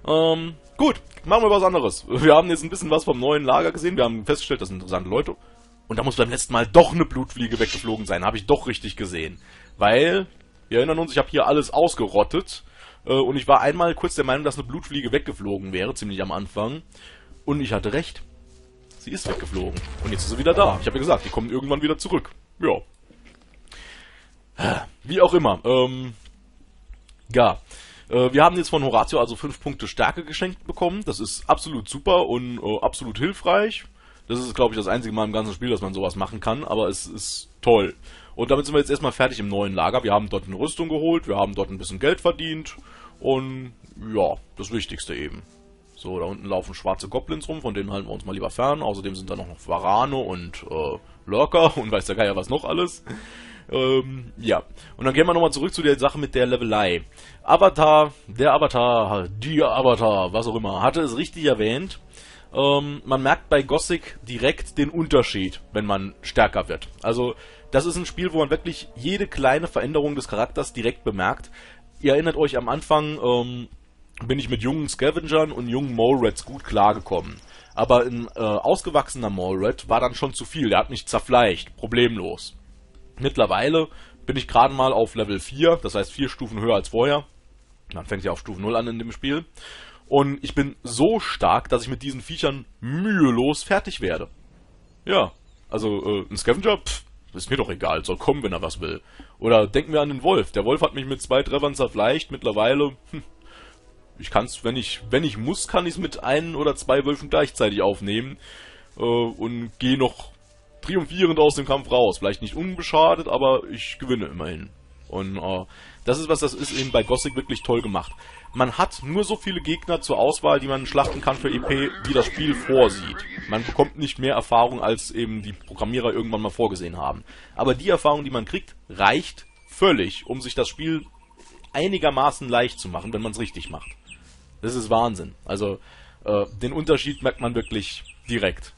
Gut, machen wir was anderes. Wir haben jetzt ein bisschen was vom neuen Lager gesehen. Wir haben festgestellt, das sind interessante Leute. Und da muss beim letzten Mal doch eine Blutfliege weggeflogen sein. Habe ich doch richtig gesehen. Weil, wir erinnern uns, ich habe hier alles ausgerottet. Und ich war einmal kurz der Meinung, dass eine Blutfliege weggeflogen wäre, ziemlich am Anfang. Und ich hatte recht. Sie ist weggeflogen. Und jetzt ist sie wieder da. Ich habe ja gesagt, die kommen irgendwann wieder zurück. Ja. Wie auch immer. Ja. Wir haben jetzt von Horatio also 5 Punkte Stärke geschenkt bekommen. Das ist absolut super und absolut hilfreich. Das ist, glaube ich, das einzige Mal im ganzen Spiel, dass man sowas machen kann. Aber es ist toll. Und damit sind wir jetzt erstmal fertig im neuen Lager. Wir haben dort eine Rüstung geholt. Wir haben dort ein bisschen Geld verdient. Und ja, das Wichtigste eben. So, da unten laufen schwarze Goblins rum, von denen halten wir uns mal lieber fern. Außerdem sind da noch Varane und Lurker und weiß der Geier was noch alles. Ja. Und dann gehen wir nochmal zurück zu der Sache mit der Levelei. Der Avatar, was auch immer, hatte es richtig erwähnt. Man merkt bei Gothic direkt den Unterschied, wenn man stärker wird. Also, das ist ein Spiel, wo man wirklich jede kleine Veränderung des Charakters direkt bemerkt. Ihr erinnert euch, am Anfang bin ich mit jungen Scavengern und jungen Mole-Rats gut klargekommen. Aber ein ausgewachsener Mole-Rat war dann schon zu viel. Der hat mich zerfleischt, problemlos. Mittlerweile bin ich gerade mal auf Level 4, das heißt 4 Stufen höher als vorher. Man fängt ja auf Stufe 0 an in dem Spiel. Und ich bin so stark, dass ich mit diesen Viechern mühelos fertig werde. Ja, also ein Scavenger, ist mir doch egal, soll kommen, wenn er was will. Oder denken wir an den Wolf. Der Wolf hat mich mit 2 Treffern zerfleischt. Mittlerweile, ich kann's, wenn ich muss, kann ich es mit 1 oder 2 Wölfen gleichzeitig aufnehmen. Und gehe noch triumphierend aus dem Kampf raus. Vielleicht nicht unbeschadet, aber ich gewinne immerhin. Und das ist eben bei Gothic wirklich toll gemacht. Man hat nur so viele Gegner zur Auswahl, die man schlachten kann für EP, wie das Spiel vorsieht. Man bekommt nicht mehr Erfahrung, als eben die Programmierer irgendwann mal vorgesehen haben. Aber die Erfahrung, die man kriegt, reicht völlig, um sich das Spiel einigermaßen leicht zu machen, wenn man es richtig macht. Das ist Wahnsinn. Also, den Unterschied merkt man wirklich direkt.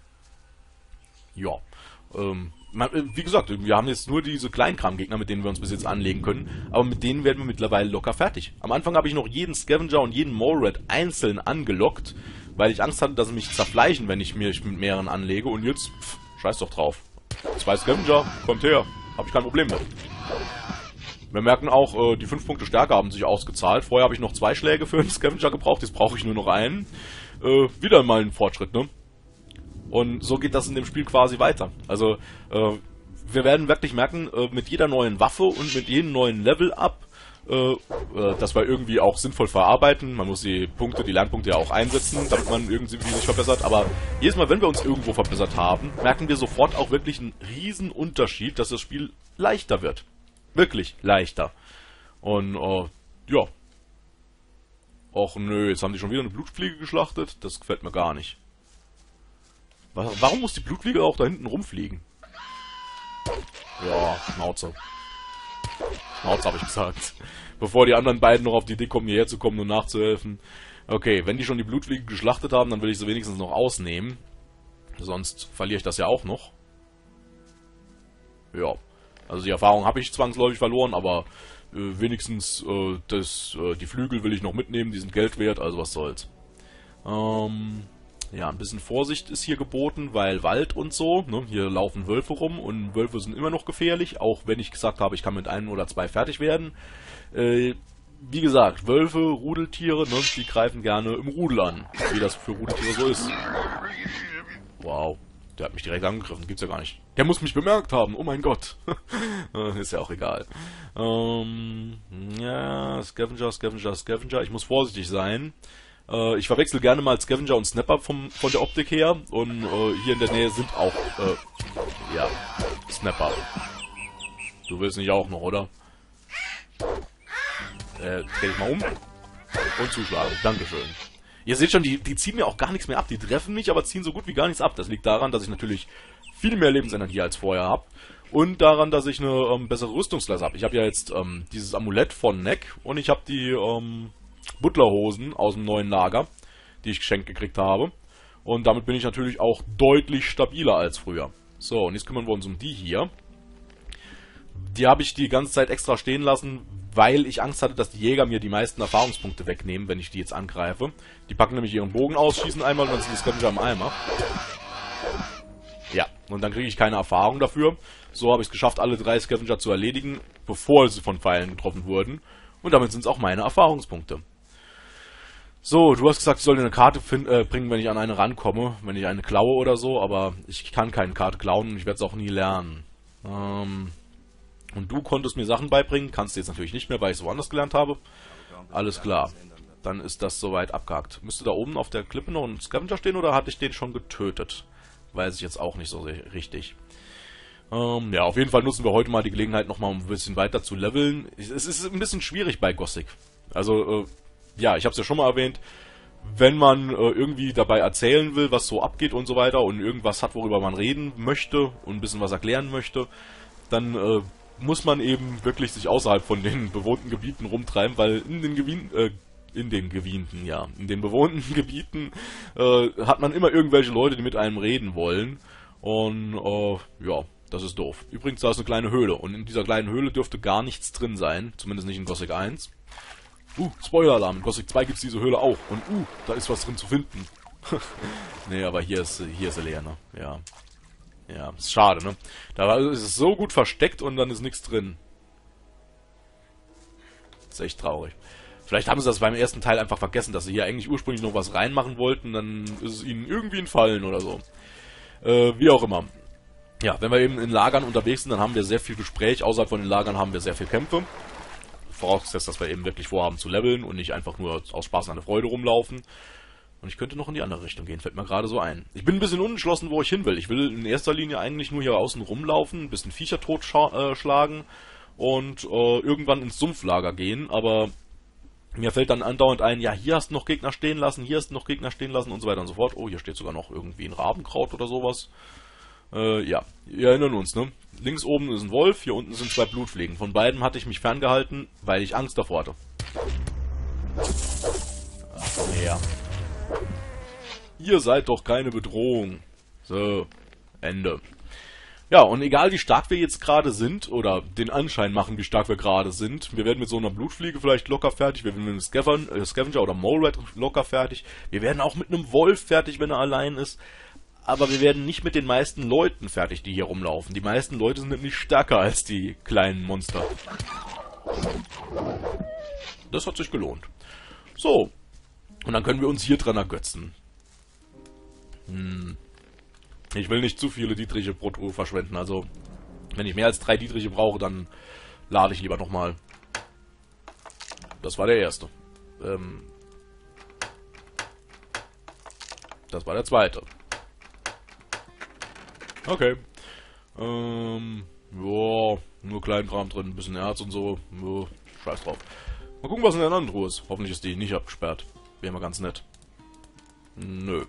Ja. Wie gesagt, wir haben jetzt nur diese Kleinkram-Gegner, mit denen wir uns bis jetzt anlegen können, aber mit denen werden wir mittlerweile locker fertig. Am Anfang habe ich noch jeden Scavenger und jeden Mole-Rat einzeln angelockt, weil ich Angst hatte, dass sie mich zerfleischen, wenn ich mich mit mehreren anlege, und jetzt, scheiß doch drauf. 2 Scavenger, kommt her, habe ich kein Problem mit. Wir merken auch, die 5 Punkte Stärke haben sich ausgezahlt. Vorher habe ich noch 2 Schläge für einen Scavenger gebraucht, jetzt brauche ich nur noch einen. Wieder mal ein Fortschritt, ne? Und so geht das in dem Spiel quasi weiter. Also, wir werden wirklich merken, mit jeder neuen Waffe und mit jedem neuen Level-Up, dass wir irgendwie auch sinnvoll verarbeiten. Man muss die Lernpunkte ja auch einsetzen, damit man irgendwie sich verbessert. Aber jedes Mal, wenn wir uns irgendwo verbessert haben, merken wir sofort auch wirklich einen riesen Unterschied, dass das Spiel leichter wird. Wirklich leichter. Und, ja. Och nö, jetzt haben die schon wieder eine Blutfliege geschlachtet. Das gefällt mir gar nicht. Warum muss die Blutfliege auch da hinten rumfliegen? Ja, Schnauze. Schnauze, habe ich gesagt. Bevor die anderen beiden noch auf die Idee kommen, hierher zu kommen und nachzuhelfen. Okay, wenn die schon die Blutfliege geschlachtet haben, dann will ich sie wenigstens noch ausnehmen. Sonst verliere ich das ja auch noch. Ja, also die Erfahrung habe ich zwangsläufig verloren, aber wenigstens die Flügel will ich noch mitnehmen, die sind Geld wert, also was soll's. Ja, ein bisschen Vorsicht ist hier geboten, weil Wald und so, ne, hier laufen Wölfe rum und Wölfe sind immer noch gefährlich, auch wenn ich gesagt habe, ich kann mit 1 oder 2 fertig werden. Wie gesagt, Wölfe, Rudeltiere, ne, die greifen gerne im Rudel an, wie das für Rudeltiere so ist. Wow, der hat mich direkt angegriffen, gibt's ja gar nicht. Der muss mich bemerkt haben, oh mein Gott. Ist ja auch egal. Ja, Scavenger, ich muss vorsichtig sein. Ich verwechsel gerne mal Scavenger und Snapper von der Optik her. Und hier in der Nähe sind auch, ja, Snapper. Du willst nicht auch noch, oder? Dreh dich mal um. Und zuschlagen. Dankeschön. Ihr seht schon, die ziehen mir auch gar nichts mehr ab. Die treffen mich, aber ziehen so gut wie gar nichts ab. Das liegt daran, dass ich natürlich viel mehr Lebensenergie als vorher habe. Und daran, dass ich eine bessere Rüstungsklasse habe. Ich habe ja jetzt dieses Amulett von Neck. Und ich habe die Butlerhosen aus dem neuen Lager, die ich geschenkt gekriegt habe. Und damit bin ich natürlich auch deutlich stabiler als früher. So, und jetzt kümmern wir uns um die hier. Die habe ich die ganze Zeit extra stehen lassen, weil ich Angst hatte, dass die Jäger mir die meisten Erfahrungspunkte wegnehmen, wenn ich die jetzt angreife. Die packen nämlich ihren Bogen aus, schießen einmal und dann sind die Scavenger im Eimer. Ja, und dann kriege ich keine Erfahrung dafür. So habe ich es geschafft, alle 3 Scavenger zu erledigen, bevor sie von Pfeilen getroffen wurden. Und damit sind es auch meine Erfahrungspunkte. So, du hast gesagt, ich soll dir eine Karte bringen, wenn ich an eine rankomme, wenn ich eine klaue oder so, aber ich kann keine Karte klauen und ich werde es auch nie lernen. Und du konntest mir Sachen beibringen, kannst du jetzt natürlich nicht mehr, weil ich es woanders gelernt habe. Alles klar, dann ist das soweit abgehakt. Müsste da oben auf der Klippe noch ein Scavenger stehen oder hatte ich den schon getötet? Weiß ich jetzt auch nicht so richtig. Ja, auf jeden Fall nutzen wir heute mal die Gelegenheit, nochmal ein bisschen weiter zu leveln. Es ist ein bisschen schwierig bei Gothic. Also, ja, ich habe es ja schon mal erwähnt, wenn man irgendwie dabei erzählen will, was so abgeht und so weiter und irgendwas hat, worüber man reden möchte und ein bisschen was erklären möchte, dann muss man eben wirklich sich außerhalb von den bewohnten Gebieten rumtreiben, weil in den bewohnten Gebieten hat man immer irgendwelche Leute, die mit einem reden wollen und ja, das ist doof. Übrigens, da ist eine kleine Höhle und in dieser kleinen Höhle dürfte gar nichts drin sein, zumindest nicht in Gothic 1. Spoiler-Alarm, in Gothic 2 gibt es diese Höhle auch und da ist was drin zu finden. Nee, aber hier ist sie leer, ne? Ja. Ja, ist schade, ne? Da ist es so gut versteckt und dann ist nichts drin. Ist echt traurig. Vielleicht haben sie das beim ersten Teil einfach vergessen, dass sie hier eigentlich ursprünglich noch was reinmachen wollten, dann ist es ihnen irgendwie entfallen oder so. Wie auch immer. Ja, wenn wir eben in Lagern unterwegs sind, dann haben wir sehr viel Gespräch. Außerhalb von den Lagern haben wir sehr viel Kämpfe. Vorausgesetzt, dass wir eben wirklich vorhaben zu leveln und nicht einfach nur aus Spaß und eine Freude rumlaufen. Und ich könnte noch in die andere Richtung gehen, fällt mir gerade so ein. Ich bin ein bisschen unentschlossen, wo ich hin will. Ich will in erster Linie eigentlich nur hier außen rumlaufen, ein bisschen Viecher totschlagen und irgendwann ins Sumpflager gehen, aber mir fällt dann andauernd ein, ja, hier hast du noch Gegner stehen lassen, hier hast du noch Gegner stehen lassen und so weiter und so fort. Oh, hier steht sogar noch irgendwie ein Rabenkraut oder sowas. Ja, wir erinnern uns, ne? Links oben ist ein Wolf, hier unten sind 2 Blutfliegen. Von beiden hatte ich mich ferngehalten, weil ich Angst davor hatte. Ach, ja. Ihr seid doch keine Bedrohung. So, Ende. Ja, und egal wie stark wir jetzt gerade sind, oder den Anschein machen, wie stark wir gerade sind, wir werden mit so einer Blutfliege vielleicht locker fertig, wir werden mit einem Scavenger oder Mole Rat locker fertig, wir werden auch mit einem Wolf fertig, wenn er allein ist, aber wir werden nicht mit den meisten Leuten fertig, die hier rumlaufen. Die meisten Leute sind nämlich stärker als die kleinen Monster. Das hat sich gelohnt. So, und dann können wir uns hier dran ergötzen. Ich will nicht zu viele Dietriche pro Truhe verschwenden, also wenn ich mehr als 3 Dietriche brauche, dann lade ich lieber nochmal. Das war der erste. Das war der zweite. Okay. Ja, nur Kleinkram drin, ein bisschen Erz und so. Ja, scheiß drauf. Mal gucken, was in der anderen Truhe ist. Hoffentlich ist die nicht abgesperrt. Wäre mal ganz nett. Nö.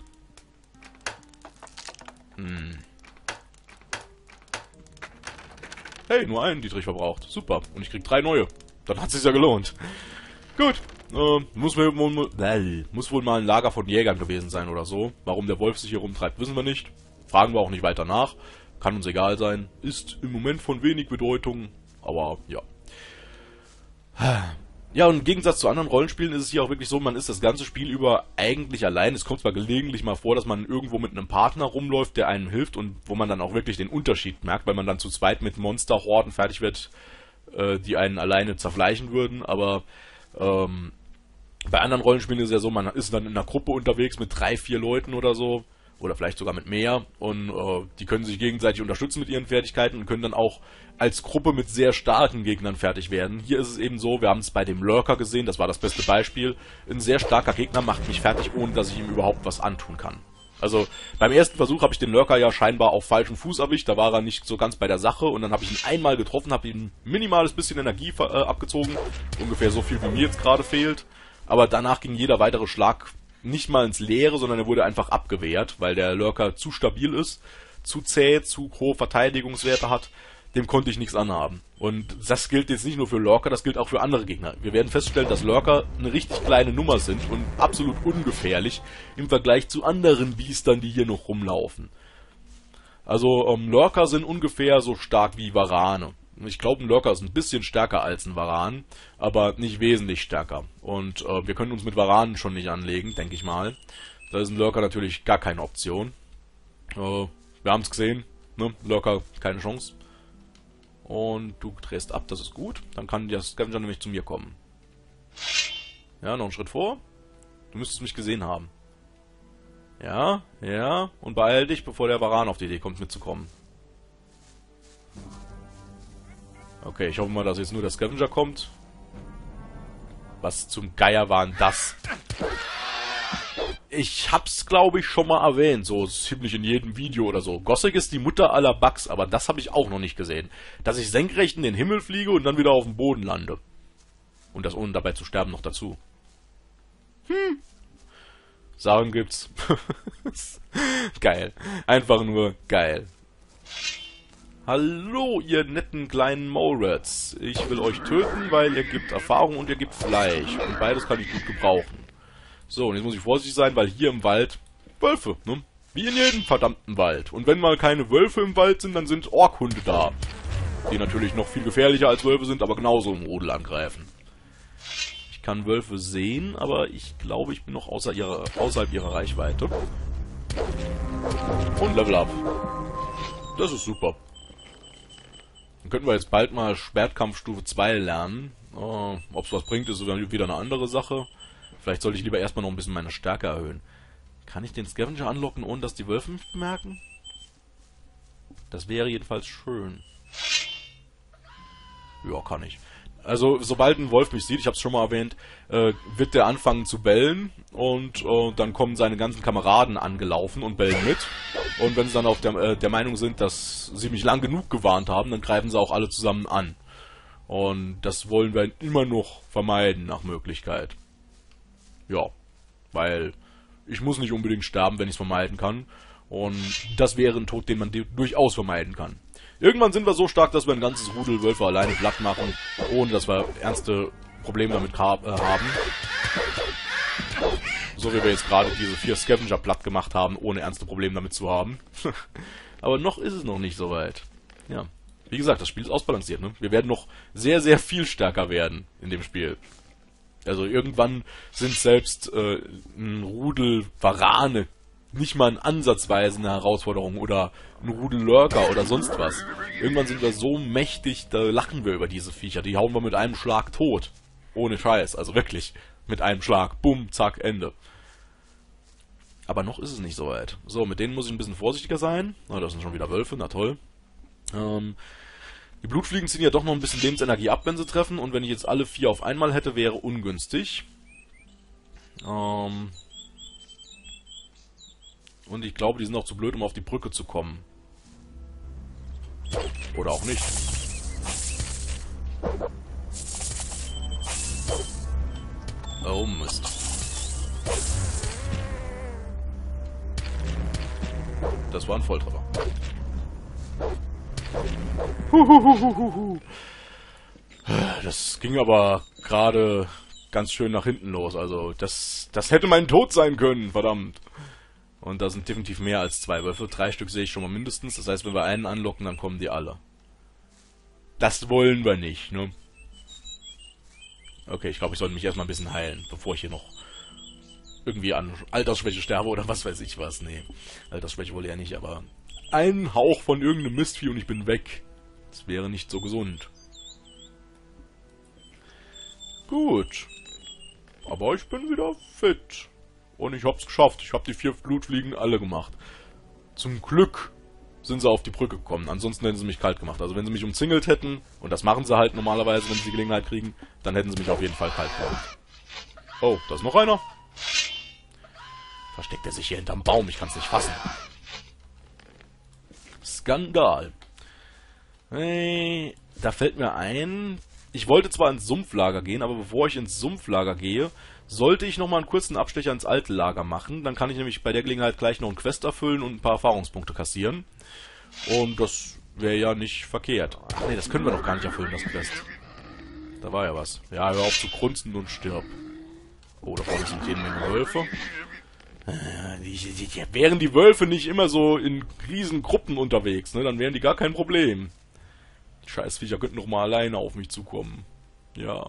Hey, nur einen Dietrich verbraucht. Super. Und ich krieg 3 neue. Dann hat es sich ja gelohnt. Gut. Muss wohl mal ein Lager von Jägern gewesen sein oder so. Warum der Wolf sich hier rumtreibt, wissen wir nicht. Fragen wir auch nicht weiter nach. Kann uns egal sein. Ist im Moment von wenig Bedeutung. Aber ja. Ja, und im Gegensatz zu anderen Rollenspielen ist es hier auch wirklich so, man ist das ganze Spiel über eigentlich allein. Es kommt zwar gelegentlich mal vor, dass man irgendwo mit einem Partner rumläuft, der einem hilft und wo man dann auch wirklich den Unterschied merkt, weil man dann zu zweit mit Monsterhorden fertig wird, die einen alleine zerfleischen würden. Aber bei anderen Rollenspielen ist es ja so, man ist dann in einer Gruppe unterwegs mit 3, 4 Leuten oder so. Oder vielleicht sogar mit mehr. Und die können sich gegenseitig unterstützen mit ihren Fertigkeiten und können dann auch als Gruppe mit sehr starken Gegnern fertig werden. Hier ist es eben so, wir haben es bei dem Lurker gesehen, das war das beste Beispiel. Ein sehr starker Gegner macht mich fertig, ohne dass ich ihm überhaupt was antun kann. Also beim ersten Versuch habe ich den Lurker ja scheinbar auf falschen Fuß erwischt, da war er nicht so ganz bei der Sache und dann habe ich ihn einmal getroffen, habe ihm ein minimales bisschen Energie abgezogen, ungefähr so viel wie mir jetzt gerade fehlt. Aber danach ging jeder weitere Schlag nicht mal ins Leere, sondern er wurde einfach abgewehrt, weil der Lurker zu stabil ist, zu zäh, zu hohe Verteidigungswerte hat. Dem konnte ich nichts anhaben. Und das gilt jetzt nicht nur für Lurker, das gilt auch für andere Gegner. Wir werden feststellen, dass Lurker eine richtig kleine Nummer sind und absolut ungefährlich im Vergleich zu anderen Biestern, die hier noch rumlaufen. Also Lurker sind ungefähr so stark wie Varane. Ich glaube, ein Lurker ist ein bisschen stärker als ein Varan, aber nicht wesentlich stärker. Und wir können uns mit Varanen schon nicht anlegen, denke ich mal. Da ist ein Lurker natürlich gar keine Option. Wir haben es gesehen, ne? Lurker, keine Chance. Und du drehst ab, das ist gut. Dann kann der Scavenger nämlich zu mir kommen. Ja, noch einen Schritt vor. Du müsstest mich gesehen haben. Ja, ja. Und beeil dich, bevor der Varan auf die Idee kommt, mitzukommen. Okay, ich hoffe mal, dass jetzt nur der Scavenger kommt. Was zum Geier war denn das? Ich hab's, glaube ich, schon mal erwähnt, so ziemlich in jedem Video oder so. Gothic ist die Mutter aller Bugs, aber das habe ich auch noch nicht gesehen. Dass ich senkrecht in den Himmel fliege und dann wieder auf dem Boden lande. Und das ohne dabei zu sterben noch dazu. Sagen gibt's. Geil. Einfach nur geil. Hallo, ihr netten kleinen Mole-Rats. Ich will euch töten, weil ihr gebt Erfahrung und ihr gebt Fleisch. Und beides kann ich gut gebrauchen. So, und jetzt muss ich vorsichtig sein, weil hier im Wald Wölfe, ne? Wie in jedem verdammten Wald. Und wenn mal keine Wölfe im Wald sind, dann sind Orkhunde da. Die natürlich noch viel gefährlicher als Wölfe sind, aber genauso im Rudel angreifen. Ich kann Wölfe sehen, aber ich glaube, ich bin noch außerhalb ihrer Reichweite. Und Level Up. Das ist super. Dann könnten wir jetzt bald mal Schwertkampf Stufe 2 lernen. Ob es was bringt, ist wieder eine andere Sache. Vielleicht sollte ich lieber erstmal noch ein bisschen meine Stärke erhöhen. Kann ich den Scavenger anlocken, ohne dass die Wölfe mich bemerken? Das wäre jedenfalls schön. Ja, kann ich. Also, sobald ein Wolf mich sieht, ich habe es schon mal erwähnt, wird der anfangen zu bellen und dann kommen seine ganzen Kameraden angelaufen und bellen mit. Und wenn sie dann auf der Meinung sind, dass sie mich lang genug gewarnt haben, dann greifen sie auch alle zusammen an. Und das wollen wir immer noch vermeiden, nach Möglichkeit. Ja, weil ich muss nicht unbedingt sterben, wenn ich es vermeiden kann. Und das wäre ein Tod, den man durchaus vermeiden kann. Irgendwann sind wir so stark, dass wir ein ganzes Rudel Wölfe alleine platt machen, ohne dass wir ernste Probleme damit haben. So wie wir jetzt gerade diese 4 Scavenger platt gemacht haben, ohne ernste Probleme damit zu haben. Aber noch ist es noch nicht so weit. Ja, wie gesagt, das Spiel ist ausbalanciert, ne? Wir werden noch sehr, sehr viel stärker werden in dem Spiel. Also irgendwann sind selbst ein Rudel Varane nicht mal in ansatzweise eine Herausforderung oder ein Rudel Lurker oder sonst was. Irgendwann sind wir so mächtig, da lachen wir über diese Viecher. Die hauen wir mit einem Schlag tot. Ohne Scheiß, also wirklich. Mit einem Schlag. Bumm, zack, Ende. Aber noch ist es nicht so weit. So, mit denen muss ich ein bisschen vorsichtiger sein. Na, das sind schon wieder Wölfe, na toll. Die Blutfliegen ziehen ja doch noch ein bisschen Lebensenergie ab, wenn sie treffen. Und wenn ich jetzt alle 4 auf einmal hätte, wäre ungünstig. Und ich glaube, die sind auch zu blöd, um auf die Brücke zu kommen. Oder auch nicht. Oh Mist. Das war ein Volltreffer. Das ging aber gerade ganz schön nach hinten los. Also das hätte mein Tod sein können, verdammt. Und da sind definitiv mehr als 2 Wölfe. 3 Stück sehe ich schon mal mindestens. Das heißt, wenn wir einen anlocken, dann kommen die alle. Das wollen wir nicht, ne? Okay, ich glaube, ich sollte mich erstmal ein bisschen heilen, bevor ich hier noch irgendwie an Altersschwäche sterbe oder was weiß ich was. Nee, Altersschwäche wohl eher nicht, aber ein Hauch von irgendeinem Mistvieh und ich bin weg. Das wäre nicht so gesund. Gut. Aber ich bin wieder fit. Und ich hab's geschafft. Ich hab die 4 Blutfliegen alle gemacht. Zum Glück sind sie auf die Brücke gekommen. Ansonsten hätten sie mich kalt gemacht. Also wenn sie mich umzingelt hätten, und das machen sie halt normalerweise, wenn sie die Gelegenheit kriegen, dann hätten sie mich auf jeden Fall kalt gemacht. Oh, da ist noch einer. Versteckt er sich hier hinterm Baum? Ich kann's nicht fassen. Skandal. Hey, da fällt mir ein, ich wollte zwar ins Sumpflager gehen, aber bevor ich ins Sumpflager gehe, sollte ich nochmal einen kurzen Abstecher ins alte Lager machen. Dann kann ich nämlich bei der Gelegenheit gleich noch einen Quest erfüllen und ein paar Erfahrungspunkte kassieren. Und das wäre ja nicht verkehrt. Ach nee, das können wir doch gar nicht erfüllen, das Quest. Da war ja was. Ja, hör auf zu grunzen und stirb. Oh, da vorne sind jede Menge Wölfe. Wären die Wölfe nicht immer so in riesen Gruppen unterwegs, ne, dann wären die gar kein Problem. Scheißviecher könnten noch mal alleine auf mich zukommen. Ja.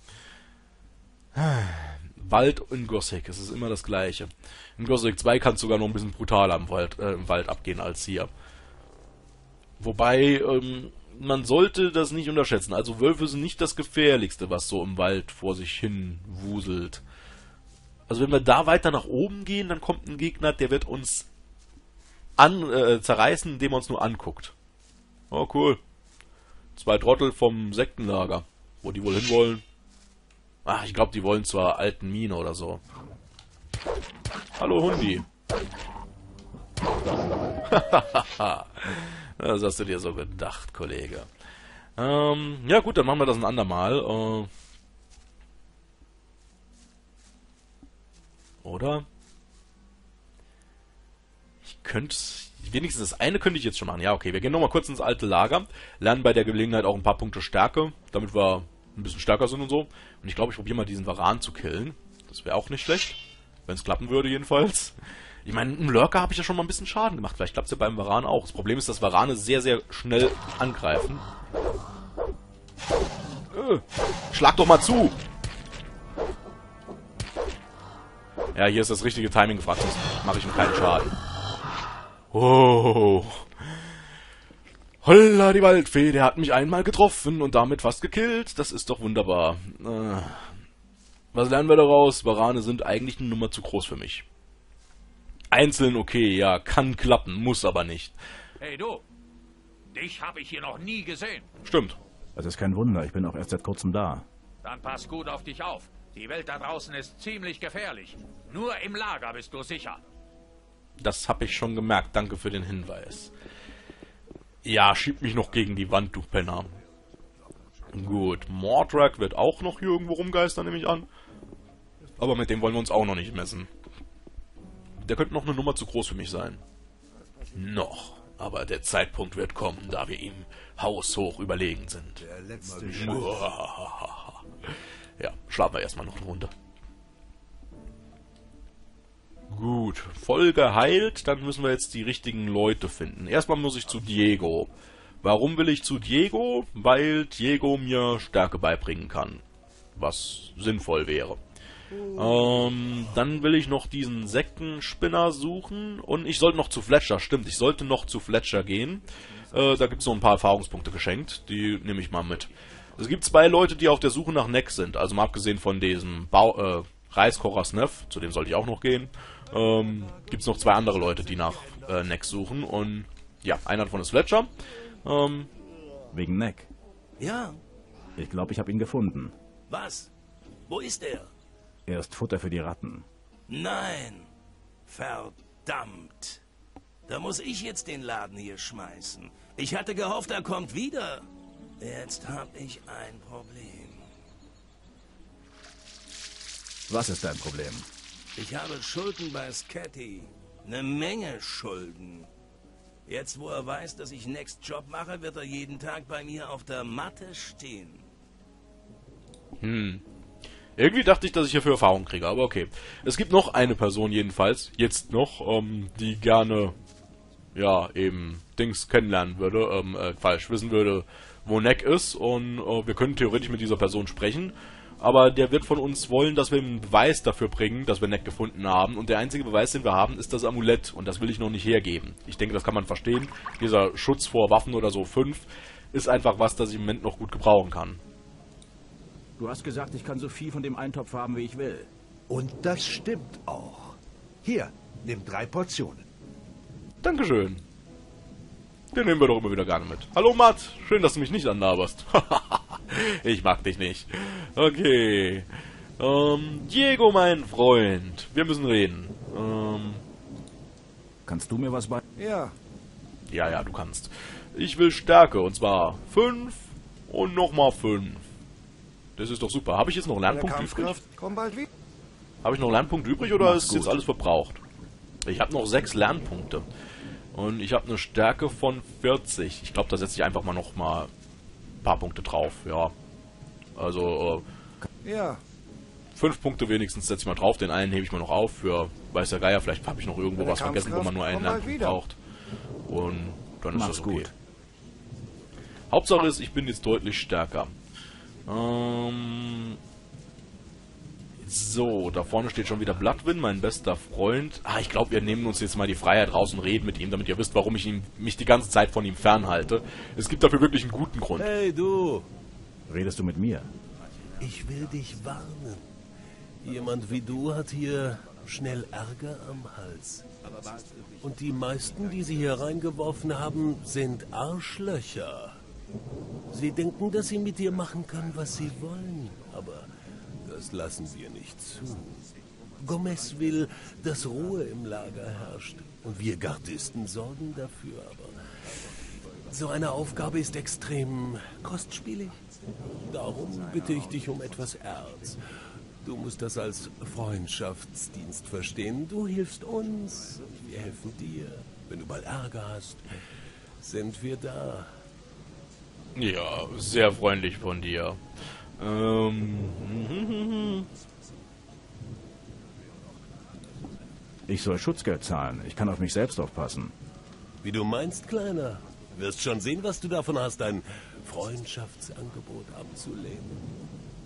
Wald in Gothic, es ist immer das Gleiche. In Gothic 2 kann es sogar noch ein bisschen brutaler im Wald abgehen als hier. Wobei, man sollte das nicht unterschätzen. Also Wölfe sind nicht das Gefährlichste, was so im Wald vor sich hin wuselt. Also wenn wir da weiter nach oben gehen, dann kommt ein Gegner, der wird uns zerreißen, indem er uns nur anguckt. Oh, cool. 2 Trottel vom Sektenlager. Wo die wohl hinwollen? Ach, ich glaube, die wollen zur alten Mine oder so. Hallo, Hundi. Das hast du dir so gedacht, Kollege. Ja gut, dann machen wir das ein andermal. Oder? Ich könnte... Wenigstens das eine könnte ich jetzt schon machen. Ja, okay, wir gehen nochmal kurz ins alte Lager. Lernen bei der Gelegenheit auch ein paar Punkte Stärke, damit wir ein bisschen stärker sind und so. Und ich glaube, ich probiere mal diesen Varan zu killen. Das wäre auch nicht schlecht. Wenn es klappen würde, jedenfalls. Ich meine, im Lurker habe ich ja schon mal ein bisschen Schaden gemacht. Vielleicht klappt es ja beim Varan auch. Das Problem ist, dass Varane sehr, sehr schnell angreifen. Schlag doch mal zu! Ja, hier ist das richtige Timing gefragt, sonst mache ich ihm keinen Schaden. Oh. Holla, die Waldfee, der hat mich einmal getroffen und damit fast gekillt. Das ist doch wunderbar. Was lernen wir daraus? Varane sind eigentlich eine Nummer zu groß für mich. Einzeln okay, ja, kann klappen, muss aber nicht. Hey du, dich habe ich hier noch nie gesehen. Stimmt. Das ist kein Wunder, ich bin auch erst seit kurzem da. Dann pass gut auf dich auf. Die Welt da draußen ist ziemlich gefährlich. Nur im Lager bist du sicher. Das habe ich schon gemerkt, danke für den Hinweis. Ja, schieb mich noch gegen die Wand, du Penner. Gut, Mordrak wird auch noch hier irgendwo rumgeistern, nehme ich an. Aber mit dem wollen wir uns auch noch nicht messen. Der könnte noch eine Nummer zu groß für mich sein. Noch. Aber der Zeitpunkt wird kommen, da wir ihm haushoch überlegen sind. Der letzte Ja, schlafen wir erstmal noch eine Runde. Gut, voll geheilt, dann müssen wir jetzt die richtigen Leute finden. Erstmal muss ich zu Diego. Warum will ich zu Diego? Weil Diego mir Stärke beibringen kann. Was sinnvoll wäre. Dann will ich noch diesen Sektenspinner suchen. Und ich sollte noch zu Fletcher, stimmt. Ich sollte noch zu Fletcher gehen. Da gibt es noch ein paar Erfahrungspunkte geschenkt. Die nehme ich mal mit. Es gibt 2 Leute, die auf der Suche nach Neck sind. Also mal abgesehen von diesem Reiskocher Sneff, zu dem sollte ich auch noch gehen. Gibt es noch 2 andere Leute, die nach Neck suchen. Und ja, einer davon ist Fletcher. Wegen Neck. Ja, Ich glaube, ich habe ihn gefunden. was? Wo ist er? Er ist Futter für die Ratten. Nein. Verdammt. Da muss ich jetzt den Laden hier schmeißen. Ich hatte gehofft, er kommt wieder. Jetzt habe ich ein Problem. Was ist dein Problem? Ich habe Schulden bei Sketty. Eine Menge Schulden. Jetzt, wo er weiß, dass ich Next Job mache, wird er jeden Tag bei mir auf der Matte stehen. Irgendwie dachte ich, dass ich hierfür Erfahrung kriege, aber okay. Es gibt noch eine Person jedenfalls, jetzt noch, die gerne, ja, eben Dings kennenlernen würde, falsch, wissen würde, wo Neck ist, und wir können theoretisch mit dieser Person sprechen, aber der wird von uns wollen, dass wir einen Beweis dafür bringen, dass wir Neck gefunden haben, und der einzige Beweis, den wir haben, ist das Amulett, und das will ich noch nicht hergeben. Ich denke, das kann man verstehen. Dieser Schutz vor Waffen oder so 5 ist einfach was, das ich im Moment noch gut gebrauchen kann. Du hast gesagt, ich kann so viel von dem Eintopf haben, wie ich will. Und das stimmt auch. Hier, nimm 3 Portionen. Dankeschön. Den nehmen wir doch immer wieder gerne mit. Hallo Matt, schön, dass du mich nicht anlaberst. Ich mag dich nicht. Okay. Diego, mein Freund. Wir müssen reden. Kannst du mir was bei... Ja, Ja, du kannst. Ich will Stärke, und zwar 5 und nochmal 5. Das ist doch super. Habe ich jetzt noch meine Lernpunkt übrig? Kampfkraft, komm bald wieder. Habe ich noch Lernpunkt übrig oder Mach's ist jetzt gut. alles verbraucht? Ich habe noch 6 Lernpunkte. Und ich habe eine Stärke von 40. Ich glaube, da setze ich einfach mal noch mal ein paar Punkte drauf. Ja. Also Ja, 5 Punkte wenigstens setze ich mal drauf. Den einen hebe ich mir noch auf für weiß der Geier. Vielleicht habe ich noch irgendwo Meine was vergessen, wo man nur einen Kampfkraft, komm Lernpunkt bald braucht. Und dann ist Mach's das okay. gut. Hauptsache ist, ich bin jetzt deutlich stärker. So, da vorne steht schon wieder Bloodwind, mein bester Freund. Ich glaube, wir nehmen uns jetzt mal die Freiheit raus und reden mit ihm, damit ihr wisst, warum ich mich die ganze Zeit von ihm fernhalte. Es gibt dafür wirklich einen guten Grund. Hey, du! Redest du mit mir? Ich will dich warnen. Jemand wie du hat hier schnell Ärger am Hals. Und die meisten, die sie hier reingeworfen haben, sind Arschlöcher. Sie denken, dass sie mit dir machen können, was sie wollen, aber das lassen wir nicht zu. Gomez will, dass Ruhe im Lager herrscht. Und wir Gardisten sorgen dafür, aber so eine Aufgabe ist extrem kostspielig. Darum bitte ich dich um etwas Erz. Du musst das als Freundschaftsdienst verstehen. Du hilfst uns, wir helfen dir. Wenn du mal Ärger hast, sind wir da. Ja, sehr freundlich von dir. Ich soll Schutzgeld zahlen. Ich kann auf mich selbst aufpassen. Wie du meinst, Kleiner. Wirst schon sehen, was du davon hast, ein Freundschaftsangebot abzulehnen.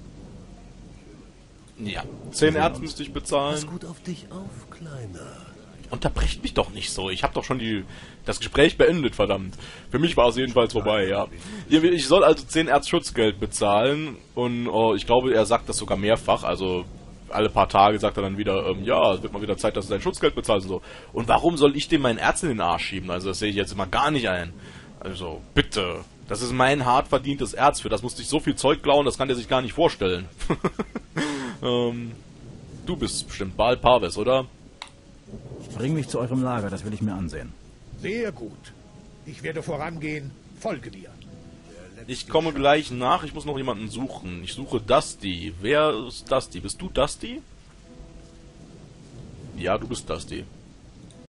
Ja, 10 Erz müsste ich Pass bezahlen. gut auf dich auf, Kleiner. Unterbrecht mich doch nicht so. Ich habe doch schon das Gespräch beendet, verdammt. Für mich war es jedenfalls vorbei, ja. Ich soll also 10 Erz Schutzgeld bezahlen und ich glaube, er sagt das sogar mehrfach. Also alle paar Tage sagt er dann wieder, ja, es wird mal wieder Zeit, dass du dein Schutzgeld bezahlst und so. Und warum soll ich dem meinen Erz in den Arsch schieben? Also das sehe ich jetzt immer gar nicht ein. Also bitte. Das ist mein hart verdientes Erz. Für das musste ich so viel Zeug klauen, das kann der sich gar nicht vorstellen. Du bist bestimmt Baal Parves, oder? Bring mich zu eurem Lager, das will ich mir ansehen. Sehr gut. Ich werde vorangehen. Folge mir. Ich komme gleich nach. Ich muss noch jemanden suchen. Ich suche Dusty. Wer ist Dusty? Bist du Dusty? Ja, du bist Dusty.